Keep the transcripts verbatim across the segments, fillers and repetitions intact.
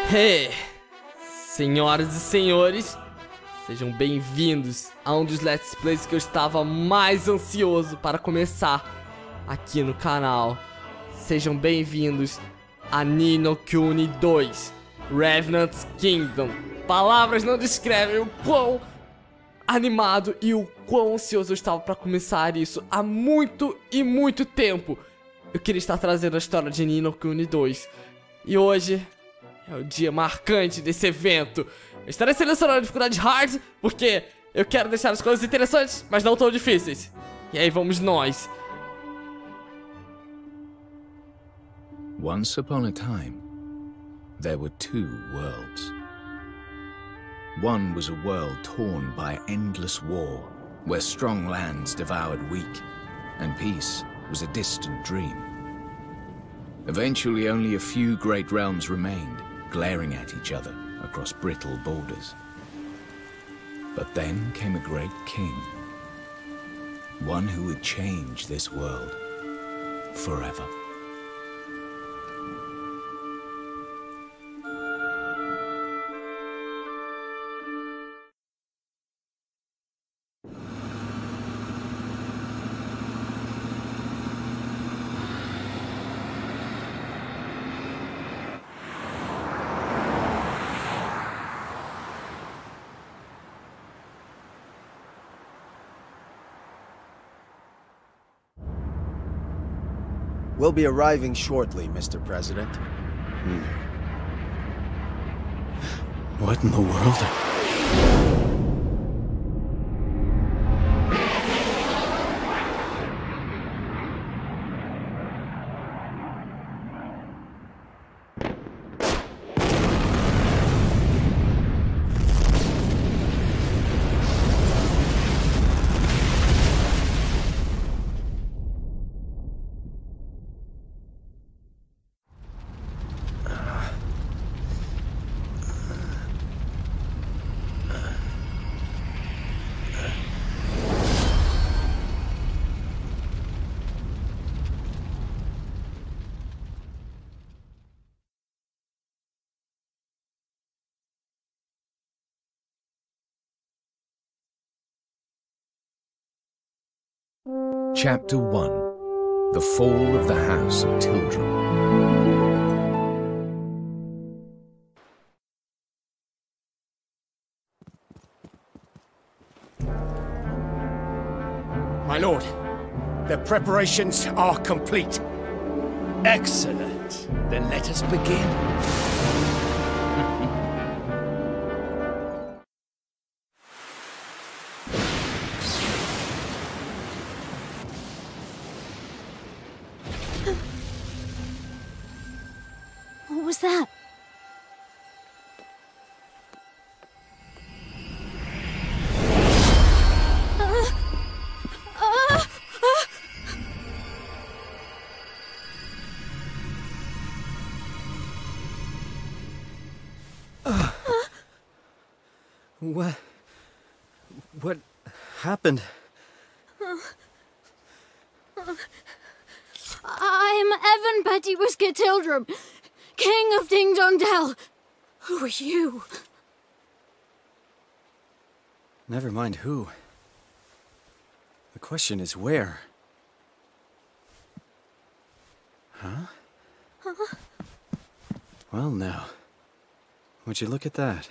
Hey, senhoras e senhores, sejam bem-vindos a um dos Let's Plays que eu estava mais ansioso para começar aqui no canal. Sejam bem-vindos a Ni no Kuni dois, Revenant's Kingdom. Palavras não descrevem o quão animado e o quão ansioso eu estava para começar isso há muito e muito tempo. Eu queria estar trazendo a história de Ni no Kuni dois. E hoje é o dia marcante desse evento. Eu estarei selecionando a dificuldade hard, porque eu quero deixar as coisas interessantes, mas não tão difíceis. E aí vamos nós. Once upon a time, there were two worlds. One was a world torn by endless war, where strong lands devoured weak, and peace was a distant dream. Eventually, only a few great realms remained, glaring at each other across brittle borders. But then came a great king, one who would change this world forever. We'll be arriving shortly, Mister President. Hmm. What in the world? Chapter one. The Fall of the House of Tildrum. My lord, the preparations are complete. Excellent. Then let us begin. What was that? What? What happened? I'm Evan Petty Whisker Tildrum, King of Ding Dong Dell. Who are you? Never mind who. The question is where? Huh? Huh? Well now, would you look at that?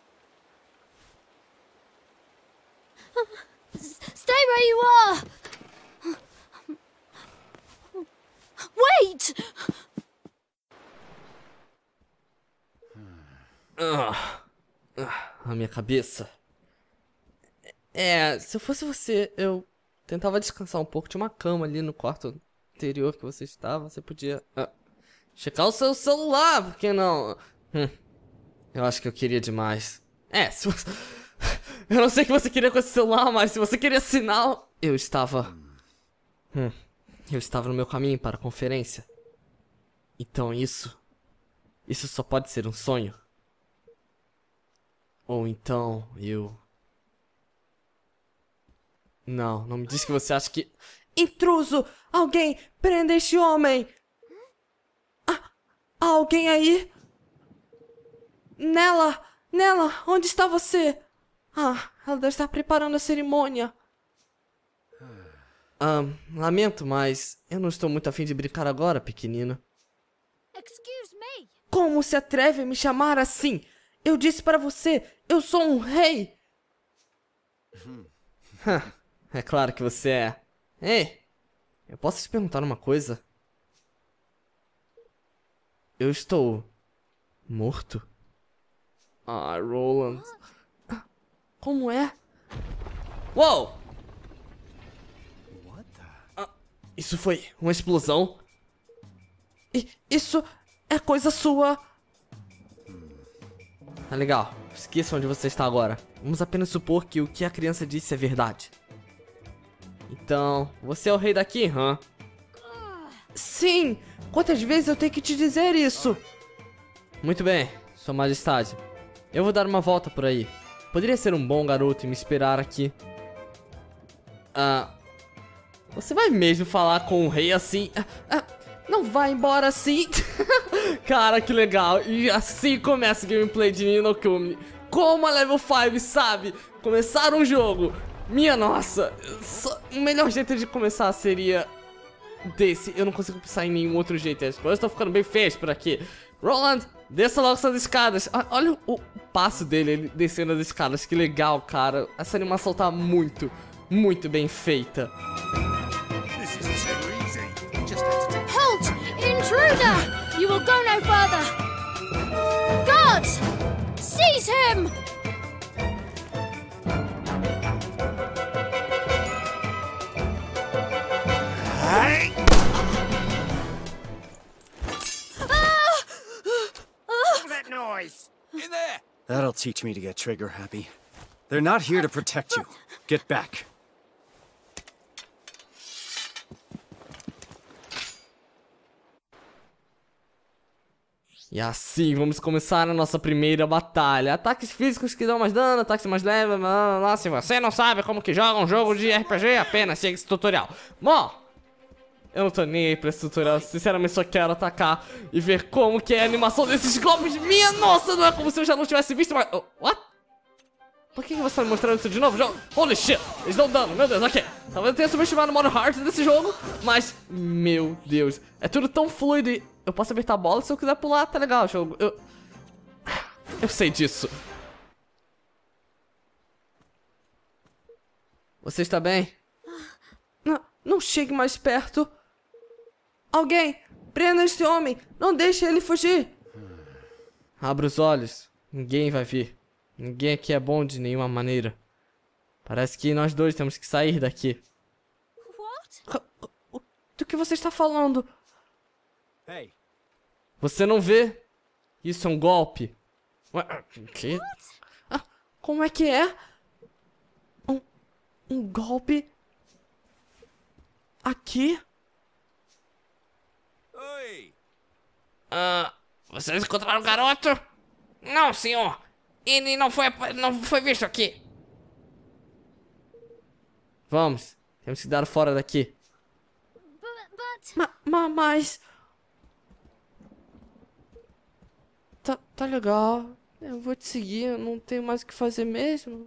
Stay where you are! Wait! Ah, a minha cabeça. É, se eu fosse você, eu tentava descansar um pouco. Tinha uma cama ali no quarto anterior que você estava. Você podia ah, checar o seu celular, por que não? Hum, eu acho que eu queria demais. É, se você... Eu não sei o que você queria com esse celular, mas se você queria sinal... Eu estava... Hum, eu estava no meu caminho para a conferência. Então isso... Isso só pode ser um sonho. Ou então eu... Não, não me diz que você acha que... Intruso! Alguém! Prenda este homem! Ah, há alguém aí? Nela! Nela! Onde está você? Ah, ela deve estar preparando a cerimônia. Ah, lamento, mas eu não estou muito afim de brincar agora, pequenino. Excuse me. Como se atreve a me chamar assim? Eu disse para você, eu sou um rei. É claro que você é. Ei, eu posso te perguntar uma coisa? Eu estou morto? Ah, Roland. Como é? Uou! Ah, isso foi uma explosão? I isso é coisa sua. Tá legal. Esqueça onde você está agora. Vamos apenas supor que o que a criança disse é verdade. Então, você é o rei daqui, hã? Sim! Quantas vezes eu tenho que te dizer isso? Muito bem, Sua Majestade. Eu vou dar uma volta por aí. Poderia ser um bom garoto e me esperar aqui. Ah... Você vai mesmo falar com o rei assim? Ah, ah, não vai embora assim? Cara, que legal. E assim começa o gameplay de Ni no Kuni. Como a level cinco, sabe? Começar um jogo. Minha nossa. Só, o melhor jeito de começar seria desse. Eu não consigo pensar em nenhum outro jeito. As coisas estão ficando bem feias por aqui. Roland, desça logo essas escadas. Olha o, o passo dele, ele descendo as escadas. Que legal, cara. Essa animação tá muito, muito bem feita. Halt! Intruder! You will go no further! Guards! Seize him! What's that noise? In there! That'll teach me to get trigger happy. They're not here to protect you. Get back. E assim, vamos começar a nossa primeira batalha. Ataques físicos que dão mais dano, ataques mais leves, blá, blá, blá. Se você não sabe como que joga um jogo de R P G, apenas siga esse tutorial. Bom, eu não tô nem aí pra esse tutorial. Sinceramente, só quero atacar e ver como que é a animação desses golpes. Minha nossa, não é como se eu já não tivesse visto, mas... Oh, what? Por que, que você tá me mostrando isso de novo? Jogo? Holy shit, eles dão dano, meu Deus, ok. Talvez eu tenha subestimado o modo hard desse jogo, mas, meu Deus, é tudo tão fluido e eu posso apertar a bola se eu quiser pular, tá legal o jogo. Eu, eu sei disso. Você está bem? Não, não chegue mais perto. Alguém, prenda este homem, não deixe ele fugir. Abra os olhos, ninguém vai vir. Ninguém aqui é bom de nenhuma maneira. Parece que nós dois temos que sair daqui. What? Do que você está falando? Hey. Você não vê? Isso é um golpe. Ué, que? Ah, como é que é? Um, um golpe? Aqui? Oi! Ah, vocês encontraram o garoto? Não, senhor. Ele não foi, não foi visto aqui. Vamos. Temos que dar fora daqui. But, but... Ma, ma, mas... Tá, tá legal. Eu vou te seguir. Eu não tenho mais o que fazer mesmo.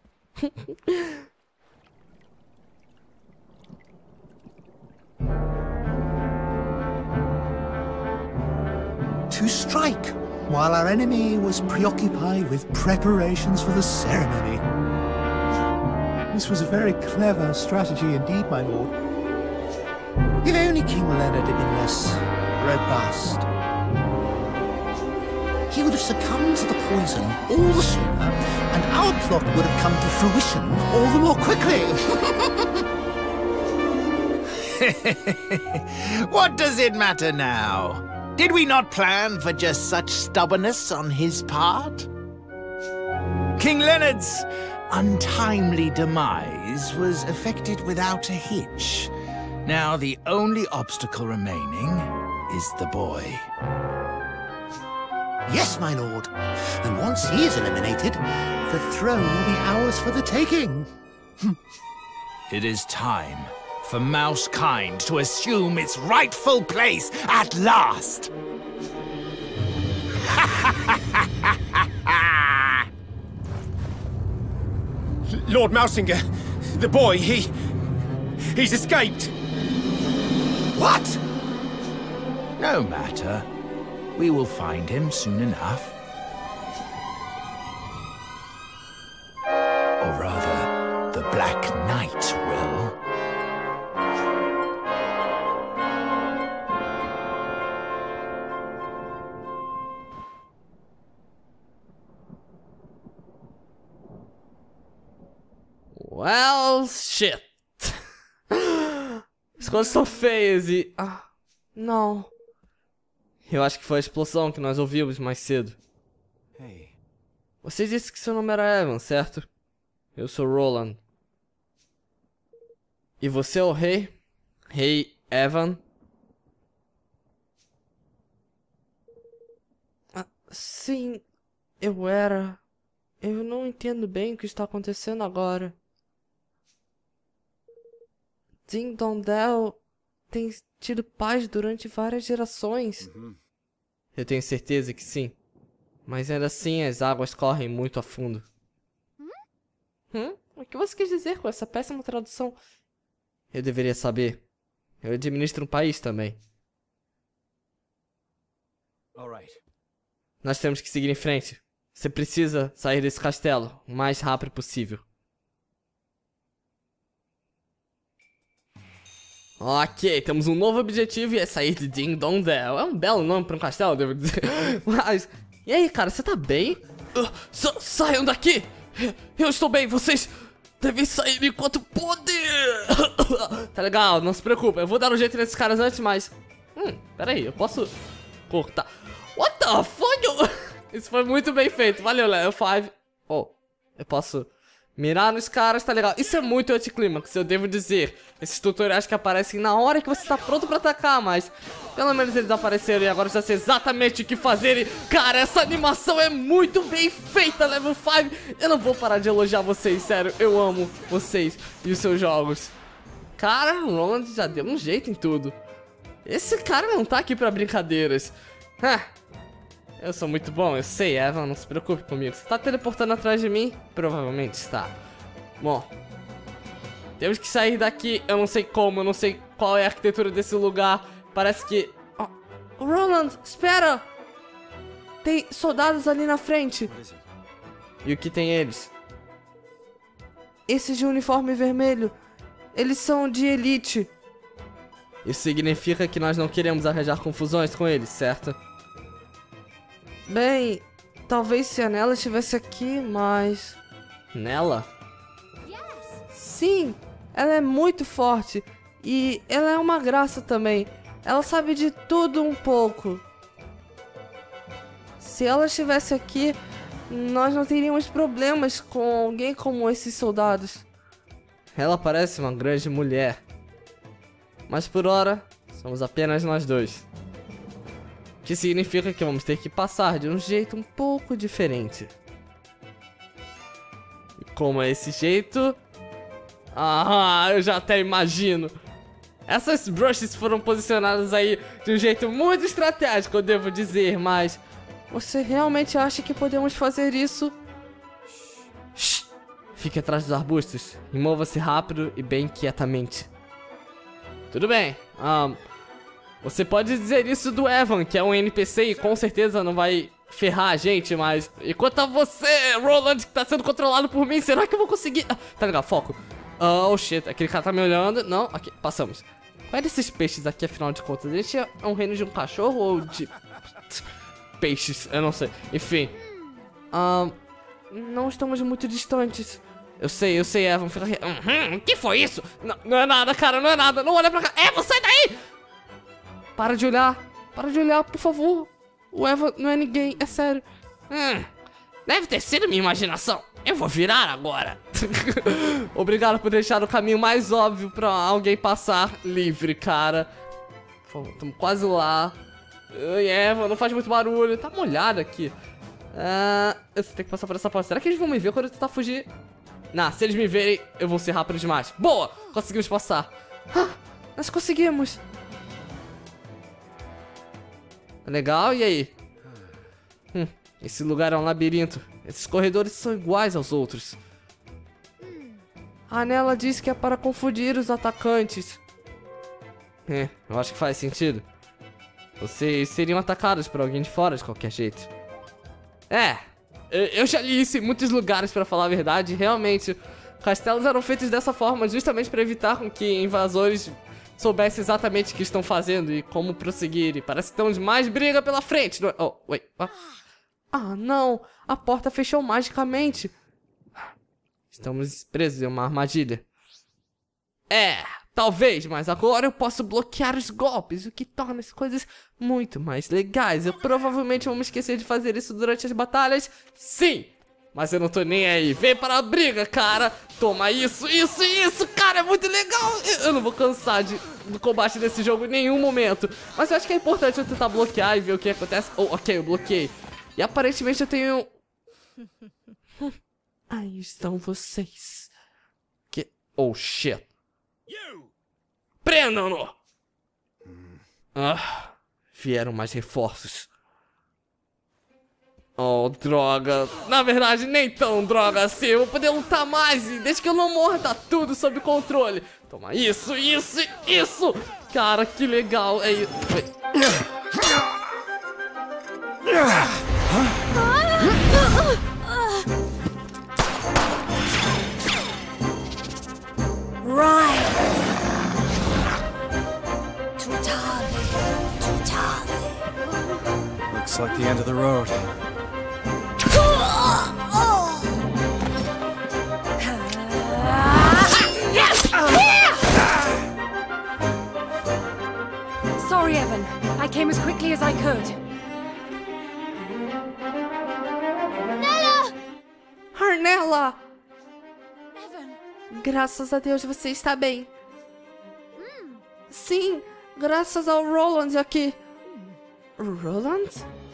To strike, while our enemy was preoccupied with preparations for the ceremony. This was a very clever strategy indeed, my lord. If only King Leonard had been less robust, he would have succumbed to the poison all the sooner, and our plot would have come to fruition all the more quickly. What does it matter now? Did we not plan for just such stubbornness on his part? King Leonard's untimely demise was effected without a hitch. Now the only obstacle remaining is the boy. Yes, my lord. And once he is eliminated, the throne will be ours for the taking. It is time for Mousekind to assume its rightful place at last. Lord Mousinger, the boy, he... he's escaped. What? No matter. We will find him soon enough. Or rather, the Black Knight will. Well, shit. As coisas são feias e... Ah, não. Eu acho que foi a explosão que nós ouvimos mais cedo. Hey. Você disse que seu nome era Evan, certo? Eu sou Roland. E você é o rei? Rei Evan? Ah, sim, eu era. Eu não entendo bem o que está acontecendo agora. Ding Dong Dell tem tido paz durante várias gerações. Uhum. Eu tenho certeza que sim. Mas ainda assim as águas correm muito a fundo. Hum? Hum? O que você quis dizer com essa péssima tradução? Eu deveria saber. Eu administro um país também. Alright. Nós temos que seguir em frente. Você precisa sair desse castelo o mais rápido possível. Ok, temos um novo objetivo e é sair de Ding Dong Dell. É um belo nome para um castelo, devo dizer. Mas, e aí, cara, você tá bem? Uh, sa saiam daqui! Eu estou bem, vocês devem sair enquanto podem! Tá legal, não se preocupe, eu vou dar um jeito nesses caras antes, mas... Hum, peraí, eu posso cortar... What the fuck? Isso foi muito bem feito, valeu, Level cinco. Oh, eu posso... mirar nos caras, tá legal. Isso é muito anticlímax, eu devo dizer. Esses tutoriais que aparecem na hora que você tá pronto pra atacar, mas... pelo menos eles apareceram e agora eu já sei exatamente o que fazer. E, cara, essa animação é muito bem feita, Level cinco. Eu não vou parar de elogiar vocês, sério. Eu amo vocês e os seus jogos. Cara, o Roland já deu um jeito em tudo. Esse cara não tá aqui pra brincadeiras. Ah, eu sou muito bom, eu sei, Evan, não se preocupe comigo. Você tá teleportando atrás de mim? Provavelmente está. Bom, temos que sair daqui, eu não sei como, eu não sei qual é a arquitetura desse lugar. Parece que... Oh, Roland, espera! Tem soldados ali na frente. E o que tem eles? Esses de uniforme vermelho. Eles são de elite. Isso significa que nós não queremos arranjar confusões com eles, certo? Bem, talvez se a Nella estivesse aqui, mas... Nella? Sim, ela é muito forte. E ela é uma graça também. Ela sabe de tudo um pouco. Se ela estivesse aqui, nós não teríamos problemas com alguém como esses soldados. Ela parece uma grande mulher. Mas por hora, somos apenas nós dois. Que significa que vamos ter que passar de um jeito um pouco diferente. E como é esse jeito? Ah, eu já até imagino. Essas brushes foram posicionadas aí de um jeito muito estratégico, eu devo dizer, mas... Você realmente acha que podemos fazer isso? Shhh. Fique atrás dos arbustos e mova-se rápido e bem quietamente. Tudo bem. Um, você pode dizer isso do Evan, que é um N P C e com certeza não vai ferrar a gente, mas... Enquanto a você, Roland, que tá sendo controlado por mim, será que eu vou conseguir... Ah, tá legal, foco. Oh, shit, aquele cara tá me olhando. Não, aqui, passamos. Qual é desses peixes aqui, afinal de contas? A gente é um reino de um cachorro ou de... peixes, eu não sei. Enfim. Um, não estamos muito distantes. Eu sei, eu sei, Evan, fica aqui. Uhum, o que foi isso? Não, não é nada, cara, não é nada. Não olha pra cá. Evan, sai daí! Para de olhar. Para de olhar, por favor. O Evan não é ninguém, é sério. Hum, deve ter sido minha imaginação. Eu vou virar agora. Obrigado por deixar o caminho mais óbvio pra alguém passar livre, cara. Estamos quase lá. Ai, Evan, não faz muito barulho. Tá molhado aqui. Ah, eu tenho que passar por essa porta. Será que eles vão me ver quando eu tentar fugir? Não, se eles me verem, eu vou ser rápido demais. Boa! Conseguimos passar. Ah, nós conseguimos. Legal, e aí? Hum, esse lugar é um labirinto. Esses corredores são iguais aos outros. A Nella disse que é para confundir os atacantes. É, eu acho que faz sentido. Vocês seriam atacados por alguém de fora de qualquer jeito. É, eu já li isso em muitos lugares, pra falar a verdade. Realmente, castelos eram feitos dessa forma justamente para evitar com que invasores soubessem exatamente o que estão fazendo e como prosseguir. E parece que temos mais briga pela frente. Não é? Oh, wait. Ah. ah, não. A porta fechou magicamente. Estamos presos em uma armadilha. É, talvez, mas agora eu posso bloquear os golpes, o que torna as coisas muito mais legais. Eu provavelmente vou me esquecer de fazer isso durante as batalhas. Sim! Mas eu não tô nem aí. Vem para a briga, cara. Toma isso, isso e isso, cara. É muito legal. Eu não vou cansar de, do combate desse jogo em nenhum momento. Mas eu acho que é importante eu tentar bloquear e ver o que acontece. Oh, ok, eu bloqueei. E aparentemente eu tenho... Aí estão vocês. Que... Oh, shit. Prendam-no! Ah, vieram mais reforços. Oh, droga. Na verdade, nem tão droga assim. Eu vou poder lutar mais e desde que eu não morra, tá tudo sob controle. Toma isso, isso, isso. Cara, que legal. É isso. Right. Tutale. Tutale. Looks like the end of the road. Sorry, Evan. I came as quickly as I could. Nella! Arnella! Evan. Graças a Deus você está bem. Hum. Sim, graças ao Roland aqui. Roland?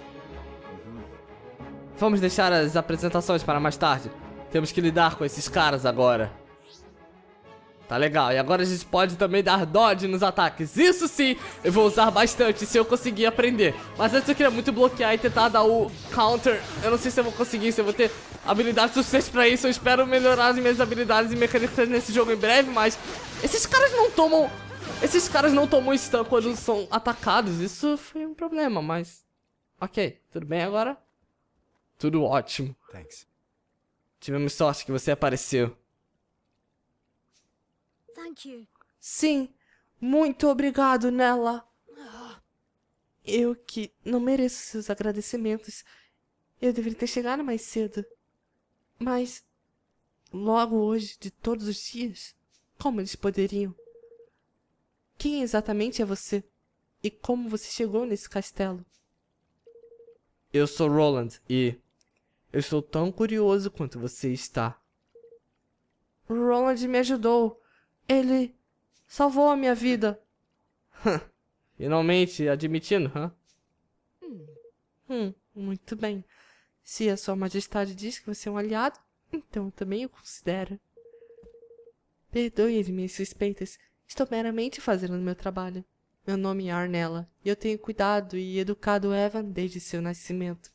Vamos deixar as apresentações para mais tarde. Temos que lidar com esses caras agora. Tá legal, e agora a gente pode também dar dodge nos ataques. Isso sim, eu vou usar bastante se eu conseguir aprender. Mas antes eu queria muito bloquear e tentar dar o counter. Eu não sei se eu vou conseguir, se eu vou ter habilidade suficiente pra isso. Eu espero melhorar as minhas habilidades e mecânicas nesse jogo em breve, mas... Esses caras não tomam... Esses caras não tomam stun quando são atacados. Isso foi um problema, mas... Ok, tudo bem agora? Tudo ótimo. Thanks. Tivemos sorte que você apareceu. Thank you. Sim, muito obrigado, Nella. Eu que não mereço seus agradecimentos. Eu deveria ter chegado mais cedo. Mas, logo hoje, de todos os dias, como eles poderiam? Quem exatamente é você? E como você chegou nesse castelo? Eu sou Roland e eu estou tão curioso quanto você está. Roland me ajudou. Ele salvou a minha vida. Finalmente admitindo, hã? Hum. hum, muito bem. Se a sua majestade diz que você é um aliado, então eu também o considero. Perdoe as minhas suspeitas. Estou meramente fazendo o meu trabalho. Meu nome é Arnella e eu tenho cuidado e educado Evan desde seu nascimento.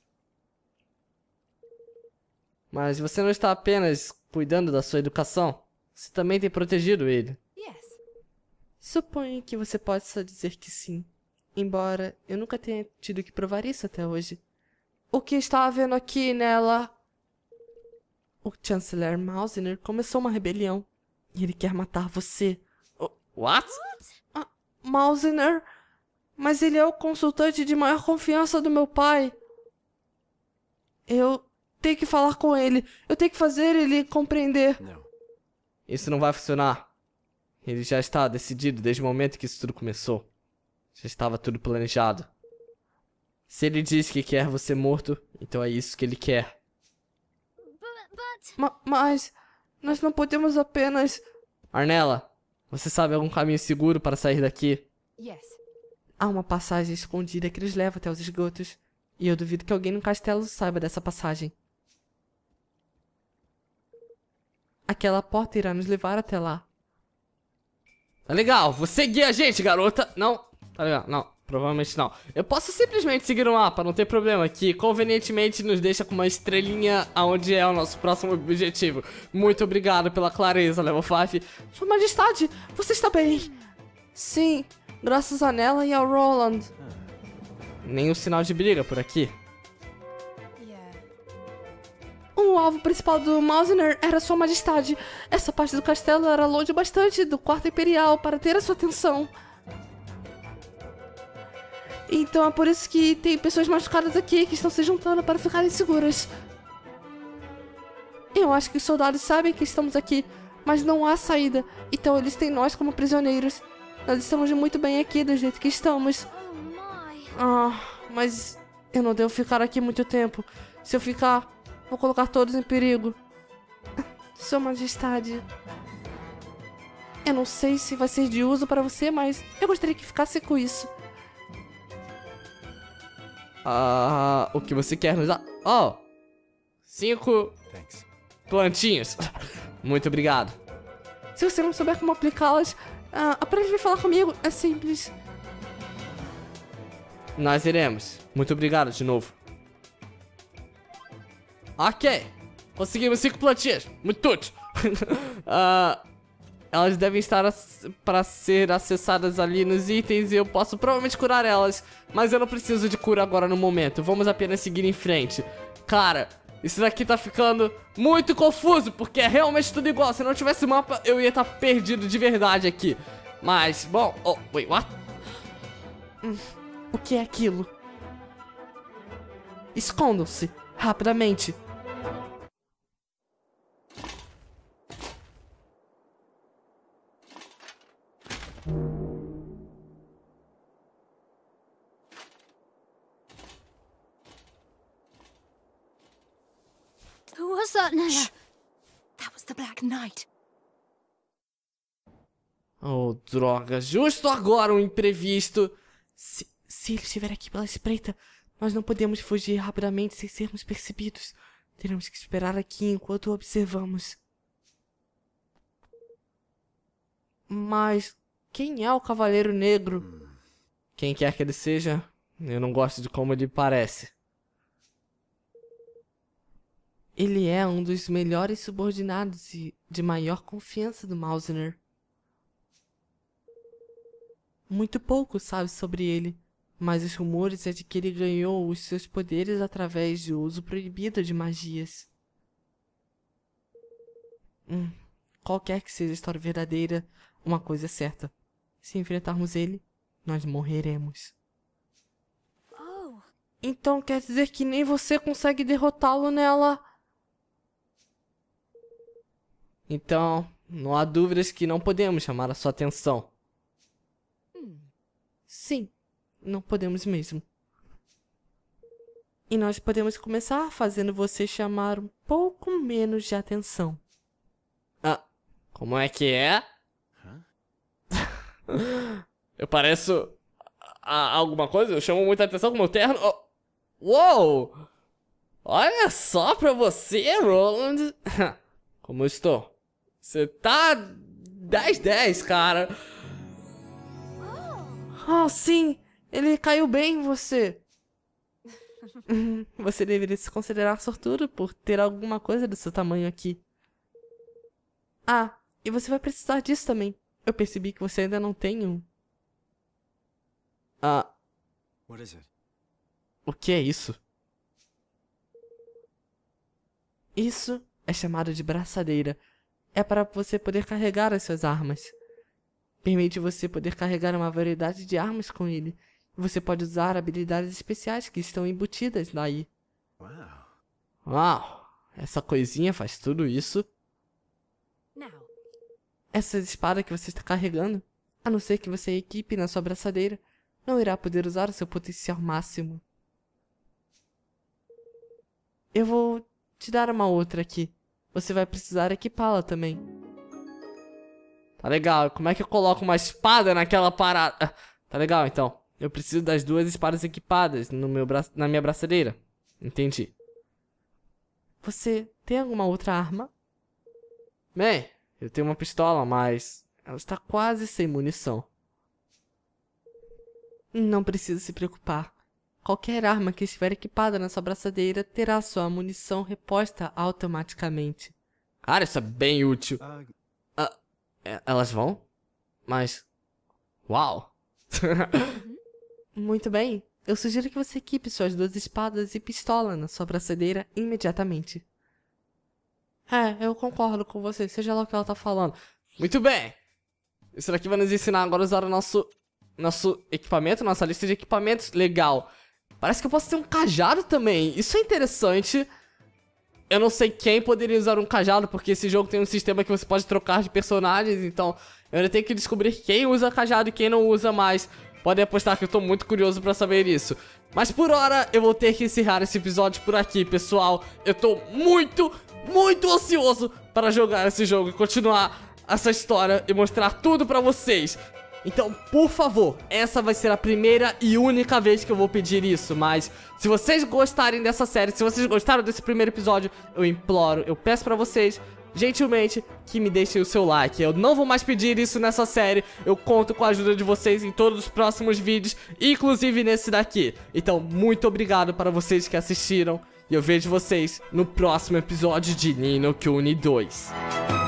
Mas você não está apenas cuidando da sua educação. Você também tem protegido ele. Yes. Suponho que você possa dizer que sim. Embora eu nunca tenha tido que provar isso até hoje. O que está havendo aqui, Nella? O Chancellor Mausner começou uma rebelião. E ele quer matar você. Oh, what? Ah, Mausner? Mas ele é o consultante de maior confiança do meu pai. Eu tenho que falar com ele. Eu tenho que fazer ele compreender. Não. Isso não vai funcionar. Ele já está decidido desde o momento que isso tudo começou. Já estava tudo planejado. Se ele diz que quer você morto, então é isso que ele quer. But, but... Ma mas nós não podemos apenas... Arnella, você sabe algum caminho seguro para sair daqui? Yes. Há uma passagem escondida que nos leva até os esgotos. E eu duvido que alguém no castelo saiba dessa passagem. Aquela porta irá nos levar até lá. Tá legal, você guia a gente, garota. Não, tá legal, não. provavelmente não. Eu posso simplesmente seguir o mapa, não tem problema, que convenientemente nos deixa com uma estrelinha aonde é o nosso próximo objetivo. Muito obrigado pela clareza, Level cinco. Sua Majestade, você está bem? Sim, graças a Nella e ao Roland. Nenhum sinal de briga por aqui. O alvo principal do Mausener era Sua Majestade. Essa parte do castelo era longe bastante do quarto imperial para ter a sua atenção. Então é por isso que tem pessoas machucadas aqui que estão se juntando para ficarem seguras. Eu acho que os soldados sabem que estamos aqui, mas não há saída. Então eles têm nós como prisioneiros. Nós estamos muito bem aqui do jeito que estamos. Ah, mas eu não devo ficar aqui muito tempo. Se eu ficar, vou colocar todos em perigo. Sua Majestade, eu não sei se vai ser de uso para você, mas eu gostaria que ficasse com isso. Ah, o que você quer nos dar? Oh, cinco Thanks. plantinhas. Muito obrigado. Se você não souber como aplicá-las, ah, aprende a vir falar comigo. É simples. Nós iremos. Muito obrigado de novo. Ok. Conseguimos cinco plantinhas. Muito tudo. uh, elas devem estar para ser acessadas ali nos itens e eu posso provavelmente curar elas. Mas eu não preciso de cura agora no momento. Vamos apenas seguir em frente. Cara, isso daqui tá ficando muito confuso, porque é realmente tudo igual. Se não tivesse mapa, eu ia estar perdido de verdade aqui. Mas, bom... Oh, wait, what? Hum, o que é aquilo? Escondam-se, rapidamente. Who was that, Nella? That was the Black Knight. Oh, droga. Justo agora um imprevisto. Se, se ele estiver aqui pela espreita, nós não podemos fugir rapidamente sem sermos percebidos. Teremos que esperar aqui enquanto o observamos. Mas quem é o Cavaleiro Negro? Quem quer que ele seja, eu não gosto de como ele parece. Ele é um dos melhores subordinados e de maior confiança do Mausener. Muito pouco sabe sobre ele, mas os rumores é de que ele ganhou os seus poderes através do uso proibido de magias. Hum, qualquer que seja a história verdadeira, uma coisa é certa. Se enfrentarmos ele, nós morreremos. Oh. Então quer dizer que nem você consegue derrotá-lo, Nella? Então, não há dúvidas que não podemos chamar a sua atenção. Hum. Sim, não podemos mesmo. E nós podemos começar fazendo você chamar um pouco menos de atenção. Ah, como é que é? Eu pareço a, a alguma coisa? Eu chamo muita atenção com meu terno? Oh. Uou! Olha só pra você, Roland. Como eu estou? Você tá dez dez, cara. Oh, sim. Ele caiu bem em você. Você deveria se considerar sortudo por ter alguma coisa do seu tamanho aqui. Ah, e você vai precisar disso também. Eu percebi que você ainda não tem um. Ah. What is it? O que é isso? Isso é chamado de braçadeira. É para você poder carregar as suas armas. Permite você poder carregar uma variedade de armas com ele. Você pode usar habilidades especiais que estão embutidas daí. Wow. Uau! Essa coisinha faz tudo isso? Now. Essa espada que você está carregando, a não ser que você equipe na sua braçadeira, não irá poder usar o seu potencial máximo. Eu vou te dar uma outra aqui. Você vai precisar equipá-la também. Tá legal. Como é que eu coloco uma espada naquela parada? Tá legal, então. Eu preciso das duas espadas equipadas no meu bra... na minha braçadeira. Entendi. Você tem alguma outra arma? Bem, eu tenho uma pistola, mas ela está quase sem munição. Não precisa se preocupar. Qualquer arma que estiver equipada na sua braçadeira terá sua munição reposta automaticamente. Cara, isso é bem útil. Uh, Ah, é- elas vão? Mas... Uau! Muito bem. Eu sugiro que você equipe suas duas espadas e pistola na sua braçadeira imediatamente. É, eu concordo com você, seja lá o que ela tá falando. Muito bem! Isso daqui vai nos ensinar agora a usar o nosso, nosso equipamento, nossa lista de equipamentos. Legal. Parece que eu posso ter um cajado também. Isso é interessante. Eu não sei quem poderia usar um cajado, porque esse jogo tem um sistema que você pode trocar de personagens. Então, eu ainda tenho que descobrir quem usa cajado e quem não usa mais. Podem apostar que eu tô muito curioso pra saber isso. Mas por hora, eu vou ter que encerrar esse episódio por aqui, pessoal. Eu tô muito, muito ansioso para jogar esse jogo e continuar essa história e mostrar tudo pra vocês. Então, por favor, essa vai ser a primeira e única vez que eu vou pedir isso. Mas, se vocês gostarem dessa série, se vocês gostaram desse primeiro episódio, eu imploro, eu peço pra vocês, gentilmente, que me deixem o seu like. Eu não vou mais pedir isso nessa série. Eu conto com a ajuda de vocês em todos os próximos vídeos, inclusive nesse daqui. Então, muito obrigado para vocês que assistiram. E eu vejo vocês no próximo episódio de Ni no Kuni dois.